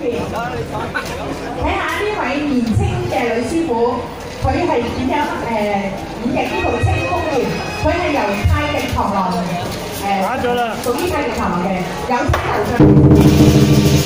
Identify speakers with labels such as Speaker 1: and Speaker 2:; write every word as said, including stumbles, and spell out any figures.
Speaker 1: 睇下呢位年青嘅女師傅，佢係點樣誒演繹呢套清風拳？佢係由太極螳螂誒，屬於太極螳螂嘅，有青頭上。